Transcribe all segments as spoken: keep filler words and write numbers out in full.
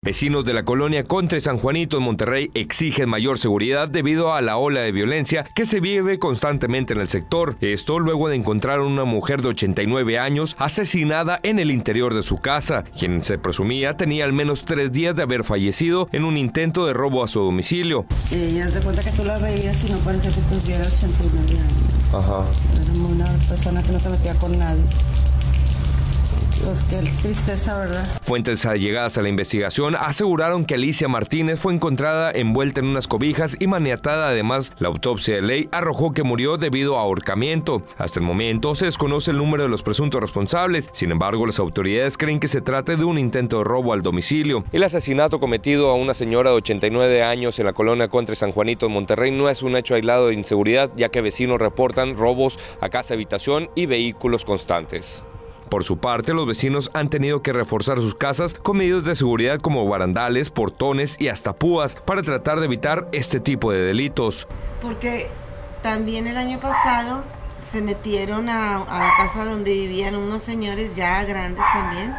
Vecinos de la colonia Contra San Juanito en Monterrey exigen mayor seguridad debido a la ola de violencia que se vive constantemente en el sector. Esto luego de encontrar a una mujer de ochenta y nueve años asesinada en el interior de su casa, quien se presumía tenía al menos tres días de haber fallecido en un intento de robo a su domicilio. Y ya te cuenta que tú la veías y no parecía que tuviera ochenta y nueve años. Ajá. Era una persona que no se metía con nadie. Pues qué tristeza, ¿verdad? Fuentes allegadas a la investigación aseguraron que Alicia Martínez fue encontrada envuelta en unas cobijas y maniatada. Además, la autopsia de ley arrojó que murió debido a ahorcamiento. Hasta el momento se desconoce el número de los presuntos responsables. Sin embargo, las autoridades creen que se trata de un intento de robo al domicilio. El asesinato cometido a una señora de ochenta y nueve años en la colonia Contra San Juanito en Monterrey no es un hecho aislado de inseguridad, ya que vecinos reportan robos a casa, habitación y vehículos constantes. Por su parte, los vecinos han tenido que reforzar sus casas con medidas de seguridad como barandales, portones y hasta púas para tratar de evitar este tipo de delitos. Porque también el año pasado se metieron a, a la casa donde vivían unos señores ya grandes también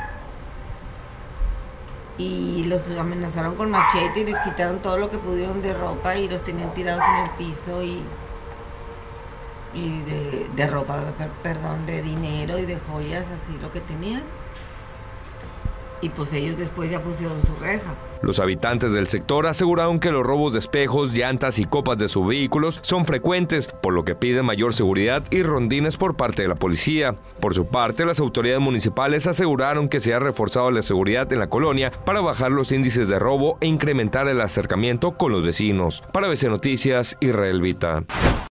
y los amenazaron con machete y les quitaron todo lo que pudieron de ropa y los tenían tirados en el piso y... y de, de ropa, perdón, de dinero y de joyas, así lo que tenían. Y pues ellos después ya pusieron su reja. Los habitantes del sector aseguraron que los robos de espejos, llantas y copas de sus vehículos son frecuentes, por lo que piden mayor seguridad y rondines por parte de la policía. Por su parte, las autoridades municipales aseguraron que se ha reforzado la seguridad en la colonia para bajar los índices de robo e incrementar el acercamiento con los vecinos. Para A B C Noticias, Israel Vita.